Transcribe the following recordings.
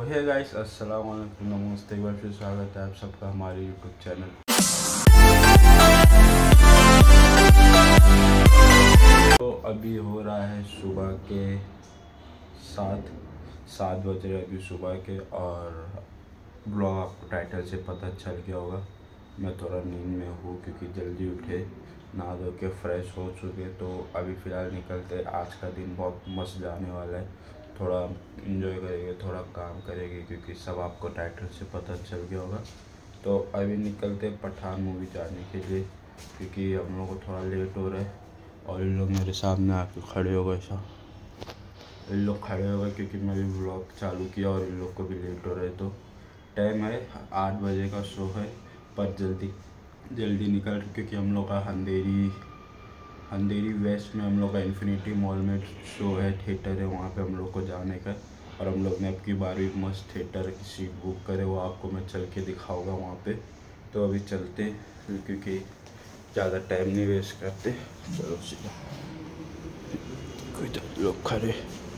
Hey guys, अस्सलाम वालेकुम, नमस्ते। एक बार फिर स्वागत है आप सबका हमारे यूट्यूब चैनल। तो अभी हो रहा है सुबह के 7 बज रहे अभी सुबह के, और ब्लॉग आपको टाइटल से पता चल गया होगा। मैं थोड़ा नींद में हूँ क्योंकि जल्दी उठे, नहा धो के फ्रेश हो चुके। तो अभी फ़िलहाल निकलते। आज का दिन बहुत मस्त जाने वाला है, थोड़ा इन्जॉय करेंगे, थोड़ा काम करेंगे क्योंकि सब आपको टाइटल से पता चल गया होगा। तो अभी निकलते पठान मूवी जाने के लिए क्योंकि हम लोग को थोड़ा लेट हो रहा है। और इन लोग मेरे सामने आके खड़े हो गए, सब इन लोग खड़े हो गए क्योंकि मैं भी ब्लॉग चालू किया और इन लोग को भी लेट हो रहा है। तो टाइम है 8 बजे का शो है, पर जल्दी निकल क्योंकि हम लोग का अंधेरी वेस्ट में हम लोग का इन्फिनिटी मॉल में शो है, थिएटर है, वहाँ पे हम लोग को जाने का। और हम लोग ने अब की बार भी मस्त थिएटर की सीट बुक करे, वो आपको मैं चल के दिखाऊंगा वहाँ पे। तो अभी चलते क्योंकि ज़्यादा टाइम नहीं वेस्ट करते। चलो सीधा, कोई तो लोग खड़े।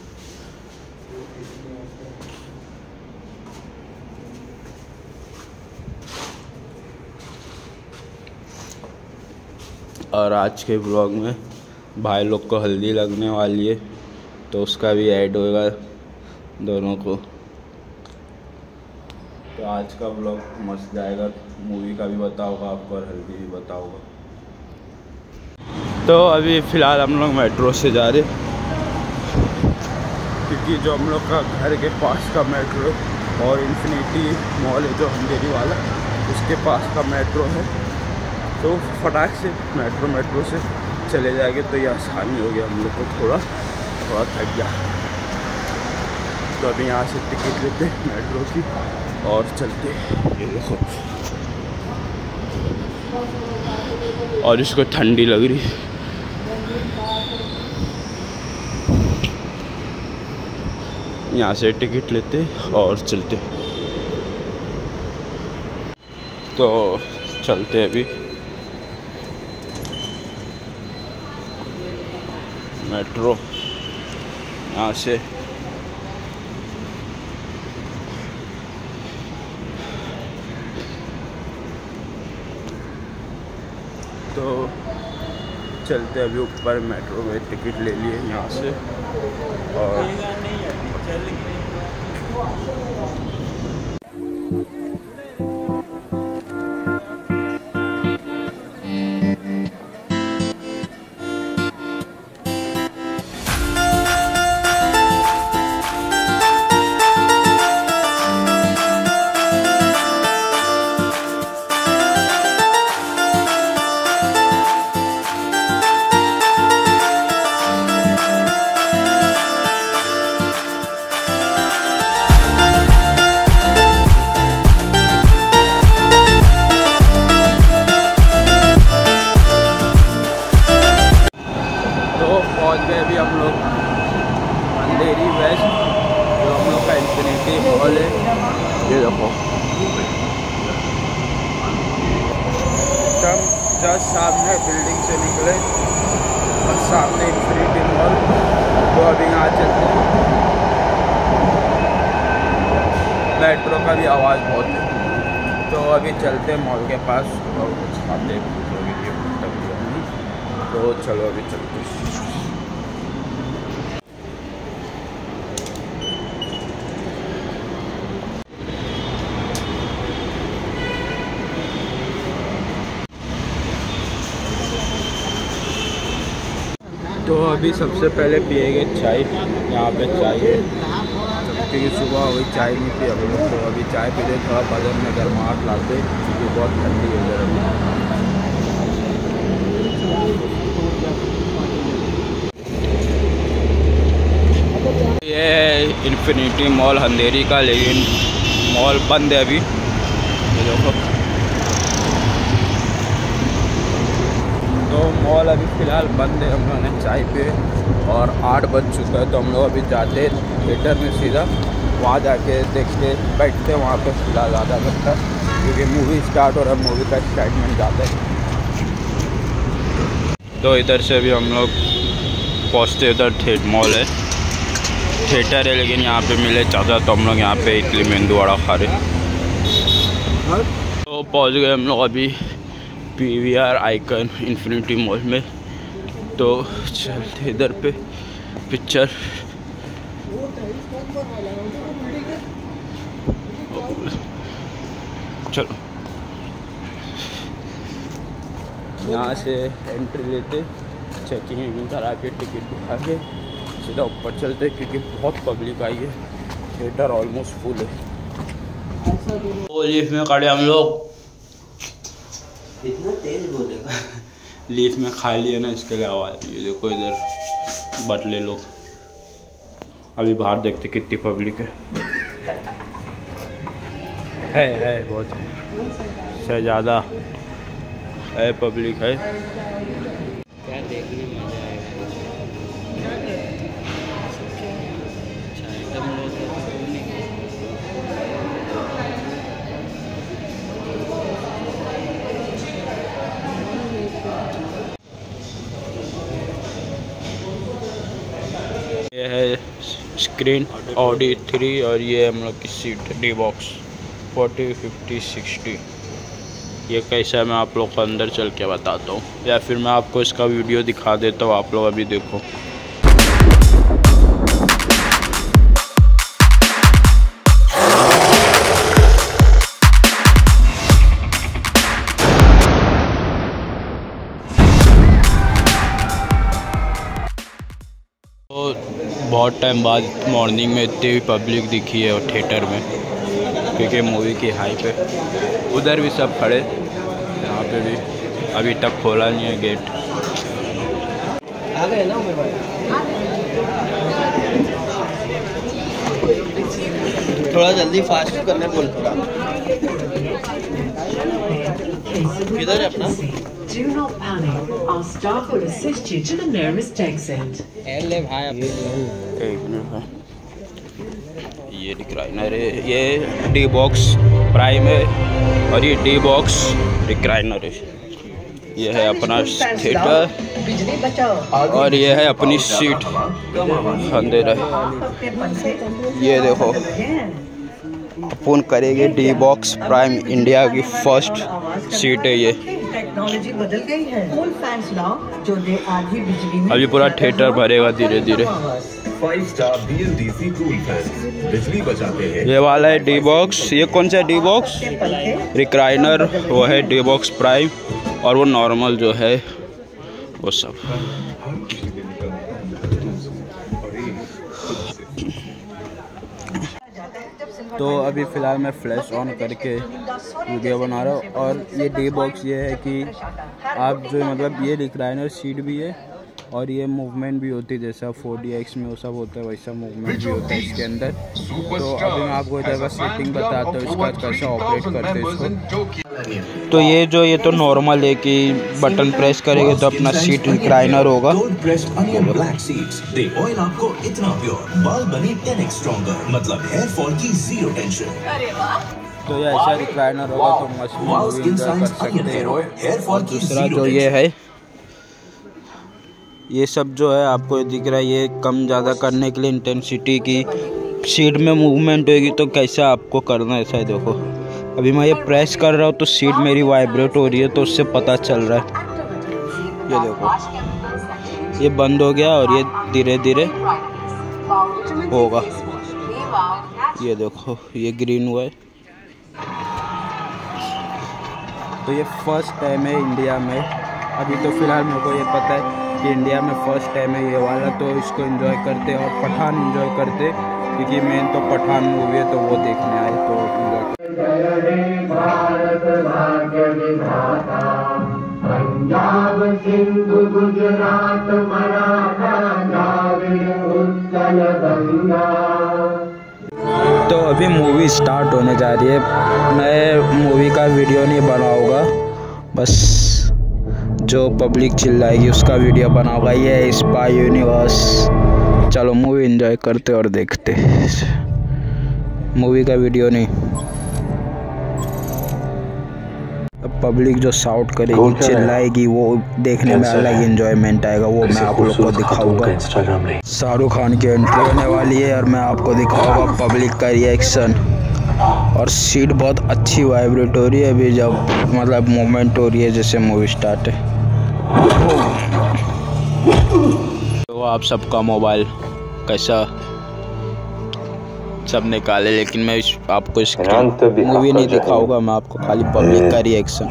और आज के ब्लॉग में भाई लोग को हल्दी लगने वाली है, तो उसका भी ऐड होगा दोनों को। तो आज का ब्लॉग मस्त जाएगा, मूवी का भी बताऊंगा आपको और हल्दी भी बताऊंगा। तो अभी फ़िलहाल हम लोग मेट्रो से जा रहे क्योंकि जो हम लोग का घर के पास का मेट्रो और इन्फिनिटी मॉल है जो अंधेरी वाला, उसके पास का मेट्रो है। तो फटाक से मेट्रो से चले जाएंगे तो ये आसानी हो गया हम लोग को, थोड़ा थक गया। तो अभी यहाँ से टिकट लेते मेट्रो की और चलते। ये देखो, और इसको ठंडी लग रही। यहाँ से टिकट लेते और चलते। तो चलते अभी मेट्रो यहाँ से। तो चलते अभी ऊपर मेट्रो में टिकट ले लिए यहाँ से। और पहुँच गए अभी हम लोग अंधेरी वेस्ट, जो हम लोग का इन्फिनिटी मॉल है। ये देखो, हम जस्ट सामने बिल्डिंग से निकले और सामने इन्फिनिटी मॉल। तो अभी यहाँ चलते हैं। मेट्रो का भी आवाज़ बहुत है, तो अभी चलते मॉल के पास और कुछ खाते हैं। तो चलो अभी चलते। तो अभी सबसे पहले पिएंगे चाय। यहाँ पे चाय है क्योंकि सुबह वही चाय नहीं पी हम लोग। तो अभी चाय पीते, थोड़ा बदन में गर्माहट लाते क्योंकि बहुत ठंडी है इधर अभी। ये इन्फिनिटी मॉल अंधेरी का, लेकिन मॉल बंद है अभी। ये देखो, तो मॉल अभी फ़िलहाल बंद है। हम लोगों ने चाय पे और 8 बज चुका है, तो हम लोग अभी जाते थिएटर में सीधा। वहाँ जाके देखते बैठते वहाँ पे फ़िलहाल आधा घंटा, क्योंकि मूवी स्टार्ट हो रहा है, मूवी का एक्साइटमेंट ज़्यादा है। तो इधर से भी हम लोग पहुँचते, उधर थिएटर मॉल है थिएटर है लेकिन यहाँ पे मिले ज़्यादा, तो हम लोग यहाँ पे इडली मेंदू वड़ा खा रहे। तो पहुँच गए हम लोग अभी PVR आइकन इन्फिनिटी मॉल में। तो चलते इधर पे पिक्चर। चलो यहाँ से एंट्री लेते, चेकिंग करा के टिकट दिखा के सीधा ऊपर चलते, क्योंकि बहुत पब्लिक आई है, थिएटर ऑलमोस्ट फुल है। तो लीफ में खड़े हम लोग, इतना तेज बोलेगा। लीफ में खा लिए ना, इसके लिए आवाज़। ये देखो इधर बटले लोग। अभी बाहर देखते कितनी पब्लिक है बहुत से ज़्यादा है पब्लिक है। क्या देखने में मजा आएगा। ये है स्क्रीन ऑडी 3 और ये हम लोग की सीट डी बॉक्स 40, 50, 60। ये कैसा है मैं आप लोग को अंदर चल के बताता हूँ, या फिर मैं आपको इसका वीडियो दिखा देता हूँ, आप लोग अभी देखो। तो बहुत टाइम बाद मॉर्निंग में इतनी पब्लिक दिखी है और थिएटर में, क्योंकि मूवी की हाइप है। उधर भी सब खड़े, यहाँ पे भी अभी तक खोला नहीं है गेट। आ गए ना थोड़ा जल्दी फास्ट करने बोल। किधर है अपना? Do not panic. Our staff will assist you to the nearest exit. ले भाई एक मिनट है, ये रिक्लाइनर है, ये डी बॉक्स प्राइम है और ये डी बॉक्स रिक्लाइनर है। ये है अपना थिएटर और ये है अपनी सीट। अंधेरा है, ये देखो अपन करेंगे डी बॉक्स प्राइम, इंडिया की फर्स्ट सीट है ये। टेक्नोलॉजी बदल गई है। फुल फैंस लाओ जो दे आधी बिजली में। अभी पूरा थिएटर भरेगा धीरे धीरे। 5 स्टार BLDC कूल फैंस बिजली बचाते हैं। ये वाला है डी बॉक्स। ये कौन सा है डी बॉक्स? रिक्लाइनर वो है डी बॉक्स प्राइम, और वो नॉर्मल जो है वो सब। तो अभी फ़िलहाल मैं फ्लैश ऑन करके वीडियो बना रहा हूँ। और ये डी बॉक्स ये है कि आप जो मतलब ये रिक्लाइनर सीट भी है और ये मूवमेंट भी होती है, जैसा 4DX में वो सब होता है वैसा मूवमेंट भी होता है इसके अंदर। तो अभी मैं आपको इधर का सेटिंग बताता हूँ इसका कैसे ऑपरेट करते हैं इसको। तो ये तो नॉर्मल है कि बटन प्रेस करेंगे तो अपना सीट रिक्लाइनर होगा। आपको इतना प्योर बाल बनी 10x स्ट्रॉन्गर, मतलब हेयर फॉल की 0 टेंशन। तो ये ऐसा रिक्लाइनर होगा तो मस्त मूवी एंजॉय कर सकते हैं। और दूसरा जो ये है, ये सब जो है आपको दिख रहा है, ये कम ज़्यादा करने के लिए इंटेंसिटी की सीट में मूवमेंट होगी तो कैसा आपको करना है। ऐसा देखो अभी मैं ये प्रेस कर रहा हूँ तो सीट मेरी वाइब्रेट हो रही है, तो उससे पता चल रहा है। ये देखो ये बंद हो गया और ये धीरे धीरे होगा। ये देखो ये ग्रीन हुआ है। तो ये फर्स्ट टाइम है इंडिया में, अभी तो फ़िलहाल मेरे को ये पता है कि इंडिया में फ़र्स्ट टाइम है ये वाला, तो इसको एंजॉय करते और पठान एंजॉय करते, क्योंकि मेन तो पठान मूवी है तो वो देखने आए तो एंजॉय। पंजाब सिंधु गुजरात मराठा द्राविड़ उत्कल गंगा। तो अभी मूवी स्टार्ट होने जा रही है। मैं मूवी का वीडियो नहीं बनाऊंगा, बस जो पब्लिक चिल्लाएगी उसका वीडियो बनाऊंगा। ये है स्पाई यूनिवर्स। चलो मूवी एंजॉय करते और देखते, मूवी का वीडियो नहीं। अब पब्लिक जो शाउट करेगी, चिल्लाएगी, वो देखने में अलग एंजॉयमेंट आएगा। वो मैं आप लोग को दिखाऊंगा। शाहरुख खान की एंट्री होने वाली है और मैं आपको दिखाऊंगा पब्लिक का रिएक्शन। और सीट बहुत अच्छी वाइब्रेट हो रही है अभी, जब मतलब मोमेंट हो रही है जैसे मूवी स्टार्ट है। तो आप सबका मोबाइल कैसा सब निकाले, लेकिन मैं आपको मूवी नहीं दिखाऊंगा, मैं आपको खाली पब्लिक का रिएक्शन।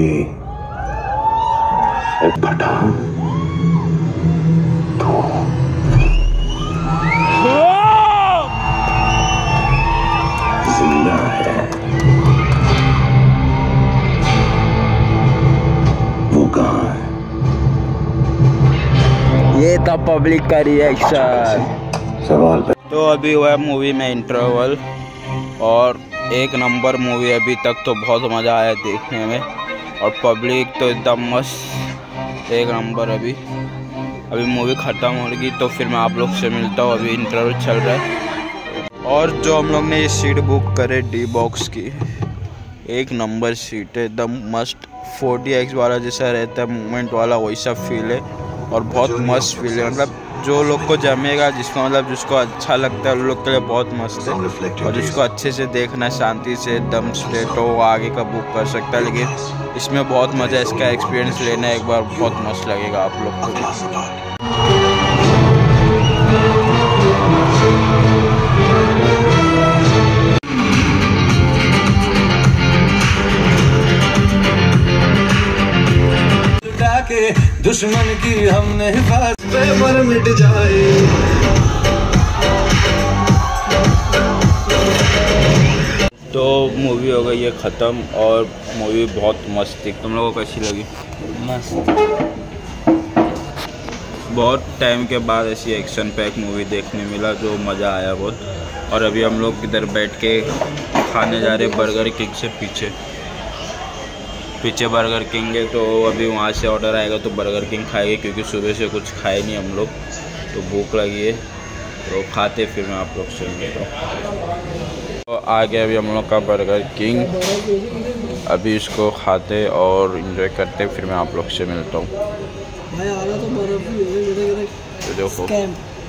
ये था पब्लिक का रिएक्शन। तो अभी हुआ मूवी में इंटरवल और एक नंबर मूवी। अभी तक तो बहुत मज़ा आया देखने में और पब्लिक तो एकदम मस्त, एक नंबर। अभी मूवी ख़त्म होगी तो फिर मैं आप लोग से मिलता हूँ। अभी इंटरवल चल रहा है। और जो हम लोग ने ये सीट बुक करे डी बॉक्स की, एक नंबर सीट है, एकदम मस्त। 40X वाला जैसा रहता है मूवमेंट वाला वैसा फील है और बहुत मस्त फील है। मतलब जो लोग को जमेगा, जिसको मतलब जिसको अच्छा लगता है उन लोग के लिए बहुत मस्त है। और जिसको अच्छे से देखना है, शांति से एकदम स्ट्रेट हो, वो आगे का बुक कर सकता है। लेकिन इसमें बहुत मज़ा है, इसका एक्सपीरियंस लेना एक बार, बहुत मस्त लगेगा आप लोग को। दुश्मन की हमने पर मिट जाए। तो मूवी हो गई है ख़त्म और मूवी बहुत मस्त थी। तुम लोगों को कैसी लगी? मस्त। बहुत टाइम के बाद ऐसी एक्शन पैक मूवी देखने मिला जो मज़ा आया बहुत। और अभी हम लोग इधर बैठ के खाने जा रहे बर्गर किंग से पीछे बर्गर किंग है। तो अभी वहाँ से ऑर्डर आएगा तो बर्गर किंग खाएंगे, क्योंकि सुबह से कुछ खाए नहीं हम लोग, तो भूख लगी है। तो खाते फिर मैं आप लोग से मिलता हूँ। तो आ गया अभी हम लोग का बर्गर किंग। अभी इसको खाते और एंजॉय करते फिर मैं आप लोग से मिलता हूँ। तो देखो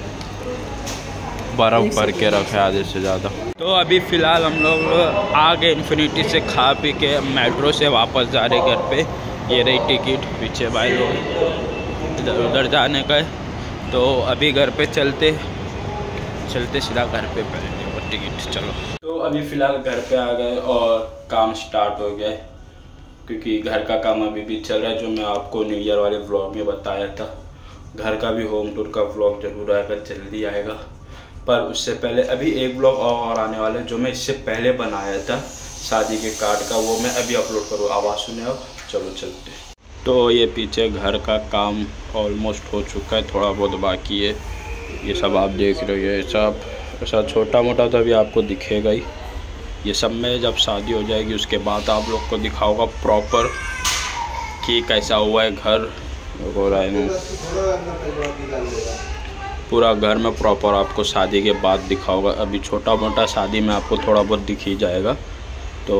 बर्फ़ भर के रखा है आधे से ज़्यादा। तो अभी फ़िलहाल हम लोग आ गए इन्फिनिटी से, खा पी के मेट्रो से वापस जा रहे घर पे। ये रही टिकट, पीछे भाई लोग इधर उधर जाने का है। तो अभी घर पे चलते सीधा घर पे पहले वो टिकट। चलो तो अभी फ़िलहाल घर पे आ गए और काम स्टार्ट हो गया है, क्योंकि घर का काम अभी भी चल रहा है, जो मैं आपको न्यू ईयर वाले व्लॉग में बताया था। घर का भी होम टूर का व्लॉग जरूर आएगा, जल्दी आएगा। पर उससे पहले अभी एक ब्लॉग और आने वाला है, जो मैं इससे पहले बनाया था शादी के कार्ड का, वो मैं अभी अपलोड करूँ। आवाज़ सुने अब, चलो चलते। तो ये पीछे घर का काम ऑलमोस्ट हो चुका है, थोड़ा बहुत बाकी है। ये सब आप देख रहे हो, ये सब ऐसा छोटा मोटा तो अभी आपको दिखेगा ही। ये सब में जब शादी हो जाएगी उसके बाद आप लोग को दिखाऊंगा प्रॉपर कि कैसा हुआ है घर वगैरह। पूरा घर में प्रॉपर आपको शादी के बाद दिखाऊंगा। अभी छोटा मोटा शादी में आपको थोड़ा बहुत दिख ही जाएगा। तो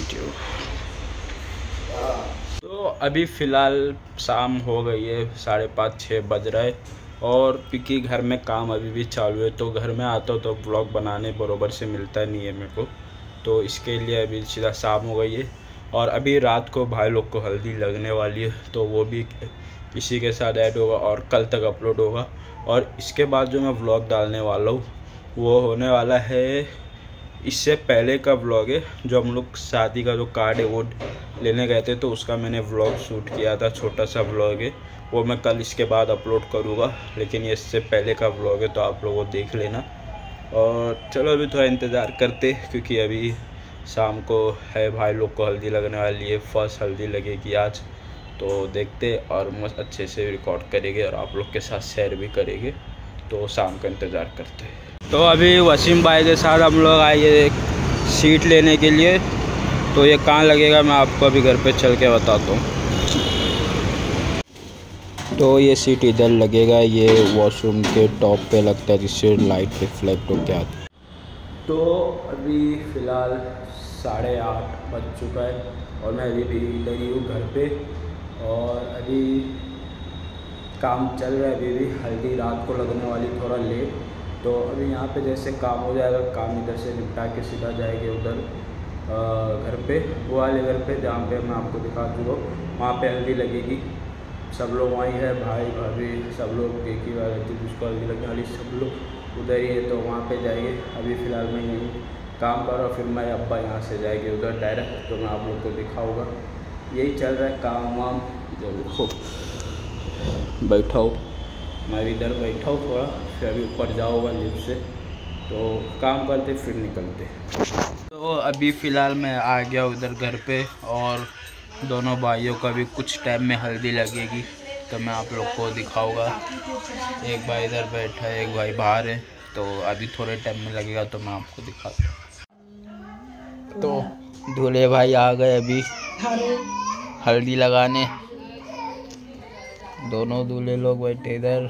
अभी फ़िलहाल शाम हो गई है, 5:30-6 बज रहा है और पिकी घर में काम अभी भी चालू है। तो घर में आता हूँ तो ब्लॉग बनाने बरोबर से मिलता नहीं है मेरे को, तो इसके लिए अभी सीधा शाम हो गई है। और अभी रात को भाई लोग को हल्दी लगने वाली है, तो वो भी इसी के साथ ऐड होगा और कल तक अपलोड होगा। और इसके बाद जो मैं व्लॉग डालने वाला हूँ वो होने वाला है, इससे पहले का व्लॉग है, जो हम लोग शादी का जो कार्ड है वो लेने गए थे, तो उसका मैंने व्लॉग शूट किया था, छोटा सा व्लॉग है, वो मैं कल इसके बाद अपलोड करूँगा। लेकिन ये इससे पहले का व्लॉग है, तो आप लोग वो देख लेना। और चलो अभी थोड़ा इंतज़ार करते, क्योंकि अभी शाम को है भाई लोग को हल्दी लगने वाली है, फर्स्ट हल्दी लगेगी आज। तो देखते और मस्त अच्छे से रिकॉर्ड करेंगे और आप लोग के साथ शेयर भी करेंगे। तो शाम का इंतज़ार करते हैं। तो अभी वसीम भाई के साथ हम लोग आए एक सीट लेने के लिए। तो ये कहाँ लगेगा मैं आपको अभी घर पे चल के बताता हूँ। तो ये सीट इधर लगेगा, ये वॉशरूम के टॉप पे लगता है, जिससे लाइट रिफ्लेक्ट हो क्या। तो अभी फ़िलहाल 8:30 बज चुका है और मैं अभी भी इधर ही हूँ घर पे। और अभी काम चल रहा है, अभी भी हल्दी रात को लगने वाली, थोड़ा लेट। तो अभी यहाँ पे जैसे काम हो जाएगा, काम इधर से निपटा के सीधा जाएंगे उधर घर पे, वो वाले घर पे जहाँ पे मैं आपको दिखा चुका हूँ। वहाँ पे हल्दी लगेगी, सब लोग वहीं है, भाई भाभी सब लोग एक ही बार रहती जिसको हल्दी लगने वाली, सब लोग उधर ही है। तो वहाँ पे जाएंगे। अभी फ़िलहाल मैं यहीं काम कर रहा हूँ, फिर मैं अब्बा यहाँ से जाएंगे उधर डायरेक्ट, तो मैं आप लोग को दिखाऊँगा। यही चल रहा है काम वाम। देखो बैठा हूँ मैं इधर बैठा हूँ थोड़ा, फिर अभी ऊपर जाऊँगा लिफ्ट से, तो काम करते फिर निकलते। तो अभी फ़िलहाल मैं आ गया उधर घर पे और दोनों भाइयों का भी कुछ टाइम में हल्दी लगेगी, तो मैं आप लोग को दिखाऊंगा। एक भाई इधर बैठा है, एक भाई बाहर है, तो अभी थोड़े टाइम में लगेगा तो मैं आपको दिखाता हूँ। तो दूल्हे भाई आ गए अभी हल्दी लगाने, दोनों दूल्हे लोग बैठे इधर।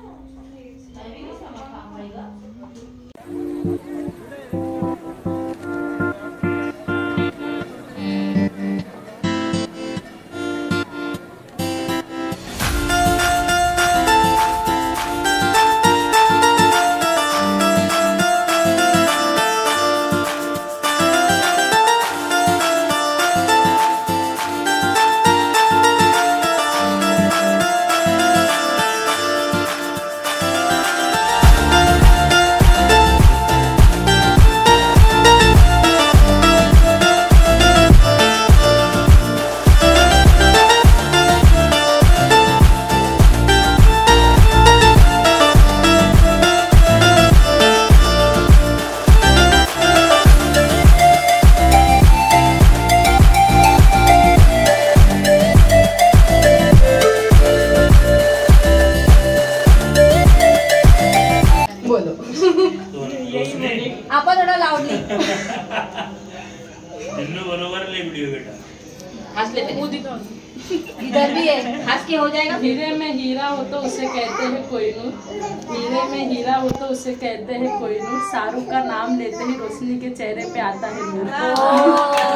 आपण थोडा लावली बरोबर ले वीडियो बेटा हंस लेते मुंह दिखाओ इधर भी है हंस के हो जाएगा। हीरे में हीरा हो तो उसे कहते हैं कोहिनूर, हीरे में हीरा हो तो उसे कहते हैं कोहिनूर, शाहरुख का नाम लेते ही रोशनी के चेहरे पे आता है नूर।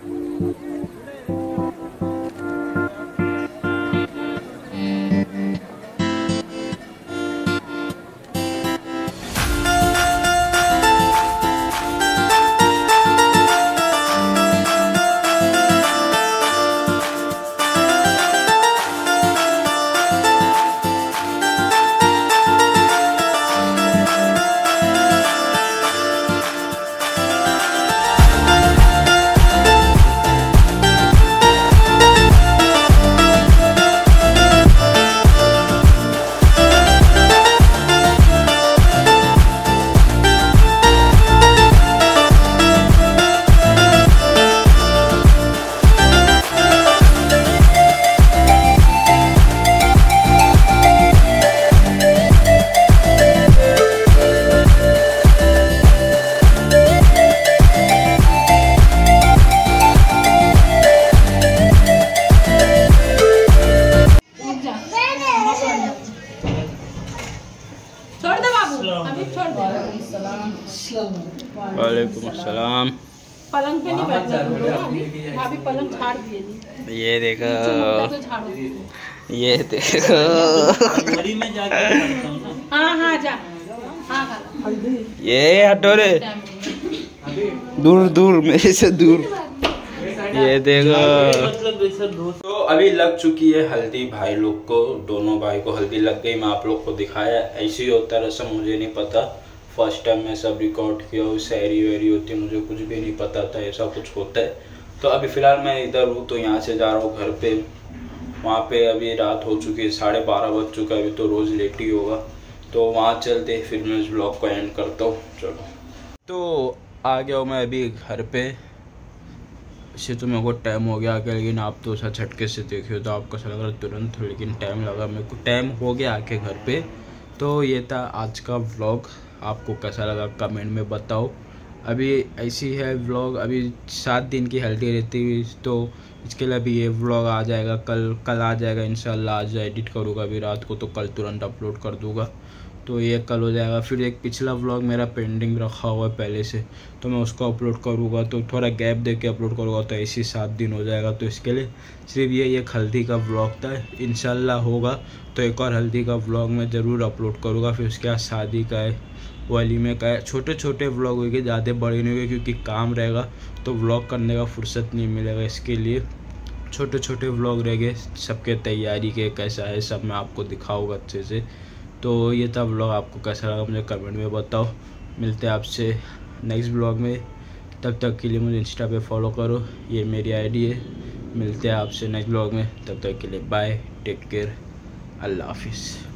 वालेकुम अस्सलाम। पलंग पे नहीं बैठना, भाभी पलंग झाड़ दिए। ये देखो, ये देखो। हाँ जा, ये हटो रे, दूर दूर मेरे से दूर। ये देखो। तो अभी लग चुकी है हल्दी भाई लोग को, दोनों भाई को हल्दी लग गई। मैं आप लोग को दिखाया, ऐसे ही होता रस्म, मुझे नहीं पता, फर्स्ट टाइम मैं सब रिकॉर्ड किया, शायरी वायरी होती है, मुझे कुछ भी नहीं पता था ऐसा कुछ होता है। तो अभी फ़िलहाल मैं इधर हूँ, तो यहाँ से जा रहा हूँ घर पे। वहाँ पे अभी रात हो चुकी है, 12:30 बज चुका है, अभी तो रोज़ लेट ही होगा। तो वहाँ चलते फिर मैं इस ब्लॉग को एंड करता हूँ। चलो, तो आ गया हूँ मैं अभी घर पे। इससे तो मेरे को टाइम हो गया आके, लेकिन आप तो ऐसा झटके से देखे हो तो आपको ऐसा लग रहा तुरंत, लेकिन टाइम लगा मेरे को, टाइम हो गया आके घर पे। तो ये था आज का व्लॉग, आपको कैसा लगा कमेंट में बताओ। अभी ऐसी है व्लॉग, अभी 7 दिन की हल्दी रहती हुई, तो इसके लिए अभी ये व्लॉग आ जाएगा, कल आ जाएगा इंशाल्लाह। आज एडिट करूँगा अभी रात को, तो कल तुरंत अपलोड कर दूँगा। तो ये कल हो जाएगा। फिर एक पिछला व्लॉग मेरा पेंडिंग रखा हुआ है पहले से, तो मैं उसको अपलोड करूँगा, तो थोड़ा गैप दे के अपलोड करूँगा, तो ऐसे 7 दिन हो जाएगा। तो इसके लिए सिर्फ ये एक हल्दी का व्लॉग था। इंशाल्लाह होगा तो एक और हल्दी का व्लॉग मैं ज़रूर अपलोड करूँगा। फिर उसके बाद शादी का है, वलीमे का है, छोटे छोटे व्लॉग होंगे, ज़्यादा बड़े नहीं होंगे क्योंकि काम रहेगा तो व्लॉग करने का फुर्सत नहीं मिलेगा। इसके लिए छोटे छोटे व्लॉग रहेंगे, सबके तैयारी के कैसा है सब मैं आपको दिखाऊंगा अच्छे से। तो ये था व्लॉग, आपको कैसा लगा मुझे कमेंट में बताओ। मिलते हैं आपसे नेक्स्ट व्लॉग में, तब तक के लिए मुझे इंस्टा पे फॉलो करो, ये मेरी आईडी है। मिलते हैं आपसे नेक्स्ट व्लॉग में, तब तक के लिए बाय, टेक केयर, अल्लाह हाफिज़।